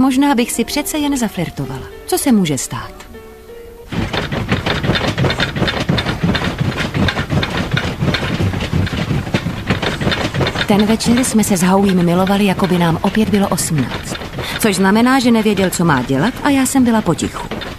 Možná bych si přece jen zaflirtovala. Co se může stát? Ten večer jsme se s Howiem milovali, jako by nám opět bylo 18. Což znamená, že nevěděl, co má dělat, a já jsem byla potichu.